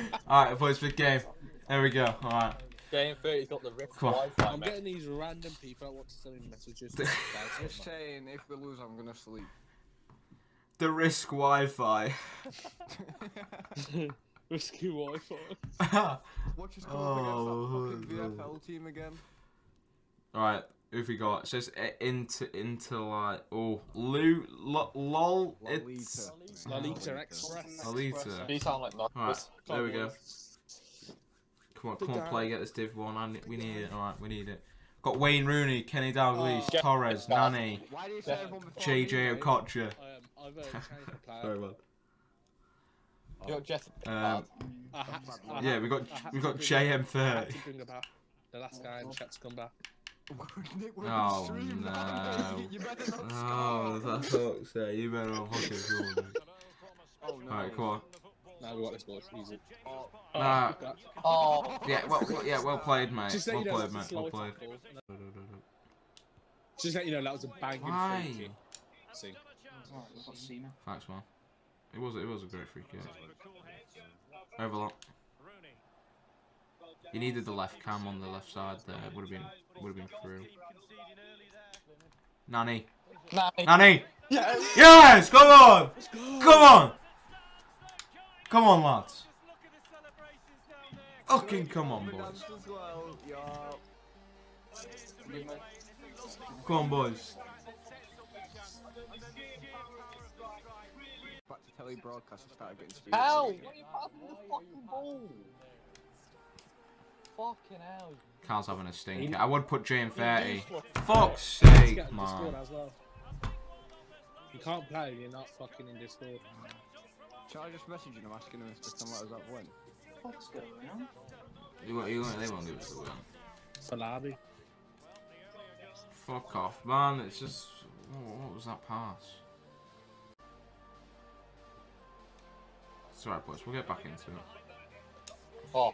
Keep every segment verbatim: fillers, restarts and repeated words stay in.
Alright, boys, big game. There we go. Alright. Game thirty's got the risk Come on. Wi-Fi, I'm mate. getting these random people that want to send me messages. Just saying, if we lose, I'm gonna sleep. The Risk Wi-Fi. Risky Wi-Fi. Watch us go up against Oh, that fucking V F L team again. Alright, who've we got? It says uh, into, into like, oh, Lu, lo, lol, it's... Lolita Express. Lolita. You sound like that. Alright, there we go. Come on, come on, play, get this Div one. I, we need it, alright, we need it. Got Wayne Rooney, Kenny Dalglish, Oh. Torres, Nani, Why do you say everyone before J J me, mate? Okocha. Um, I've uh, changed the player. Sorry, man. You got Jeff. Um, I had to, I yeah, had- we got I had we to got bring- J M I had thirty. to bring about the last guy in chat to come back. Nick, we're Oh, on stream no. now, mate. You better not Oh, score. that's fuck's sake. You better not fucking score, mate. Oh, no. Alright, come on. Now we got this boys. Easy. Oh, Nah. good catch. Oh, Yeah, well, well, yeah, well played, mate. Just let Well you know, played, that's mate. a Well slow played. tackle. Just let you know that was a banging Why? free kick. See. Thanks, man. It was, it was a great free kick. Overlap. You needed the left cam on the left side there. It would have been, would have been through. Nani. nah. Nani. Yes. Yes! Come on! Come on! Come on, lads. Fucking come on, boys. dance as well. Yo. Come on, boys. Back to telly broadcast and started getting speed. How? Why are you passing the fucking ball? Fucking hell. Carl's having a stinker. I would put J M thirty. Useless. Fuck's Let's sake, get Discord man. as well. You can't play if you're not fucking in Discord. Shall I just message him asking him if they can let us have win? What's going on? You won't, you won't, they won't give us the win. Salabi. Fuck off, man. It's just... What, what was that pass? It's alright, boys. We'll get back into it. Oh.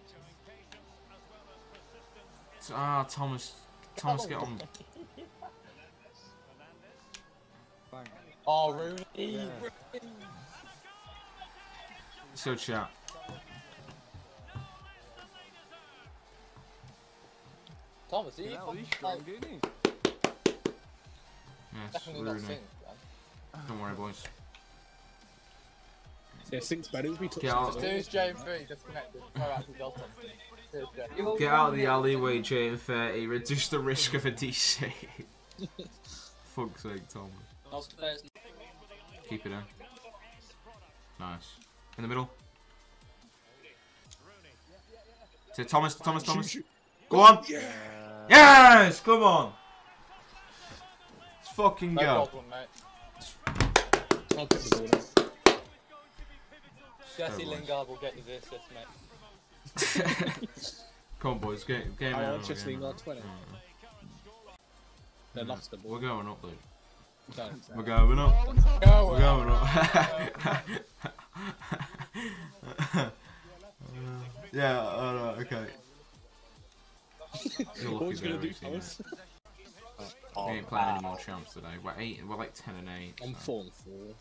It's, ah, Thomas. Thomas, get on. Bang. Oh, Rooney. Yeah. Rooney. So chat. Thomas, are you Yeah, he's fucking strong, like, isn't he? Yes, definitely not Rooney. sing, man. Don't worry, boys. Yeah, Sink's better. We touched Get out. As soon as J M three disconnected, throw out to Delta. Cheers, Jay. Get out of the alleyway, J M thirty. Reduce the risk of a D C. Fuck's sake, Thomas. That's the first. Keep it in. Nice. In the middle. To Thomas, Thomas, Thomas. Go on! Yeah. Yes! Come on! Let's fucking No go. problem, mate. I'll get the ball now. Jesse boys. Lingard will get you the assist, mate. Come on, boys. Game, game I on, want Jesse game Lingard on. twenty. They lost the ball. We're going up, dude. Don't. We're going up. Go We're going up. Yeah, alright, okay. You're What lucky was you gonna there, do, Reece, mate. Thomas? We ain't playing any more champs today. We're eight. We're like ten and eight. I'm so. four and four.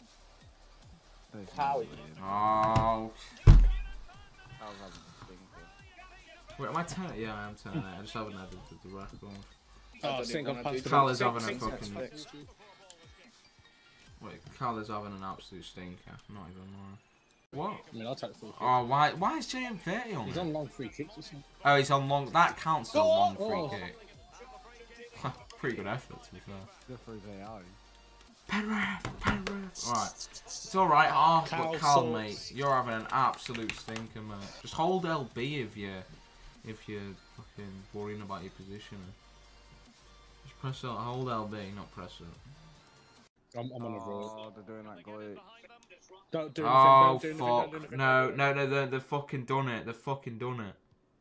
Howie. Oh. I was having a stinker. Wait, am I ten? Yeah, I am ten and eight. I just haven't added to the record. Oh, Sink, I've passed the Cal ball. is Sink, having a Sink's fucking- next. Wait, Cal is having an absolute stinker. Not even lying. What? I mean, I'll take the full kick. Oh, why? Why is J M thirty on He's it? on long free kicks or something. Oh, he's on long. That counts as a long free Oh. kick. Pretty good effort, to be fair. Good for his A I. Penrith, Penrith. Alright, it's alright. Oh, Cal but Cal, Sauce. mate, you're having an absolute stinker, mate. Just hold L B if you, if you're fucking worrying about your positioning. Just press it. Hold L B, not press it. I'm, I'm on a roll. Oh, they're doing that glitch. Don't do anything. Oh Don't do anything. Don't do fuck! anything. No, no, no, they they've fucking done it. They've fucking done it.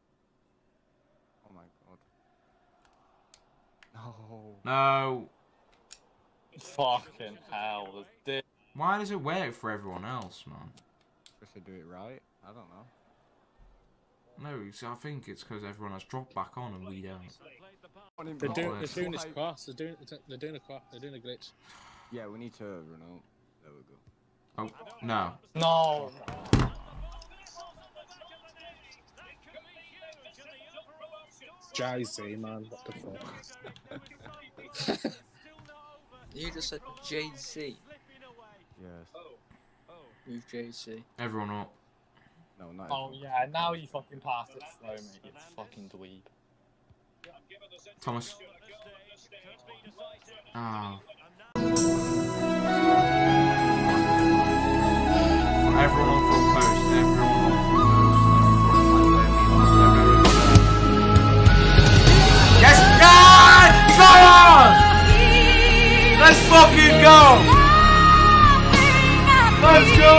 Oh my god. No. No. Fucking hell. The dick. Why does it work for everyone else, man? If they do it right, I don't know. No, it's, I think it's because everyone has dropped back on and we don't. They're Oh, doing, they're it's doing this like- cross. They're doing, they're doing a cross. They're doing a glitch. Yeah, we need to run out. There we go. Oh no. No. Jay Z, man. What the fuck? You just said J C. Yes. Who's J C? Everyone up. No, not. Oh yeah, now you fucking passed it slow, mate. You fucking dweeb. Thomas. Ah. For everyone on front post, everyone on front post. Yes, God! Come on! Let's fucking go! Let's go!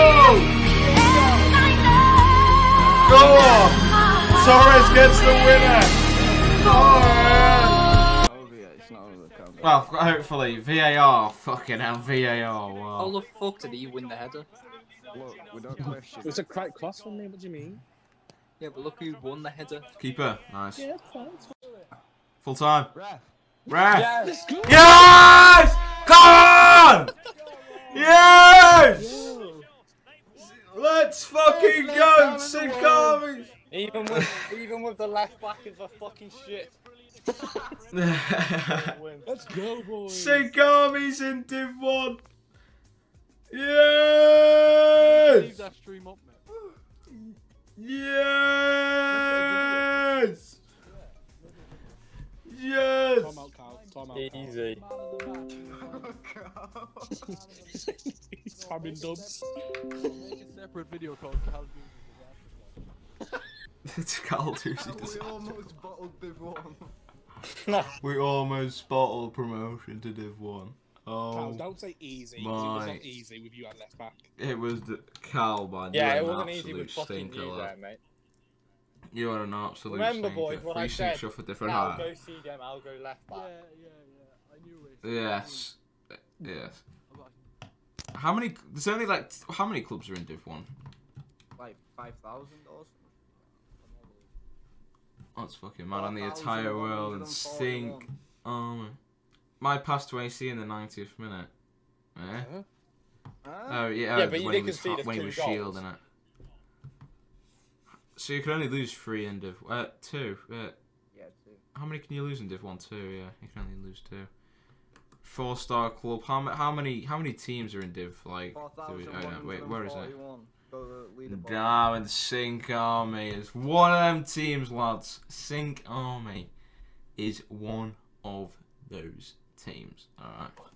Go on! Torres gets the winner! Torres! Over yet. It's not over. Can't be. Well, hopefully, V A R. Fucking hell, V A R. How Wow. the fuck did he win the header? Look, we don't question. It was a quite cross from me. What do you mean? Yeah, but look who won the header. Keeper. Nice. Yeah, it's fine. It's fine. Full time. Ref. Ref. Yes! Let's go. Yes! Come on! Yes! Let's fucking go! Sick armies! Even with even with the left back is a fucking shit. Win. Let's go, boys. Sick armies in Div one! Yes! Leave that stream up, mate. Yes! Yes! Time out, Cal. Time out. Easy. Spamming dubs. Make a separate video called Cal It's Carl Tuesday. We almost bottled Div one. We almost bottled promotion to Div one. Cal, Oh, don't say easy. 'Cause It was my. not easy with you at left back. it was the Cal, man. Yeah, you it were wasn't an easy with absolute fucking stinker, you lad. there, mate. You are an absolute Remember, stinker. boys, when I Free sync said, shot for different I'll height. go C D M, I'll go left back. Yeah, yeah, yeah. I knew it. Yes. Yes. How many? There's only like how many clubs are in Div one? Like five thousand or That's fucking mad on the entire world and stink. Um, my pass to A C in the ninetieth minute. Eh? Huh? Oh yeah, Yeah, oh, but you when did he was, concede us when he two was goals. shielding it. So you can only lose three in Div. Uh, two. Uh, Yeah, two. how many can you lose in Div one? Two. Yeah, you can only lose two. Four star club. How many? How many? How many teams are in Div? Like, four do we, thousand oh, no, wait, where is it? Go to the leaderboard. Damn, and Sync Army is one of them teams, lads. Sync Army is one of those teams. All right.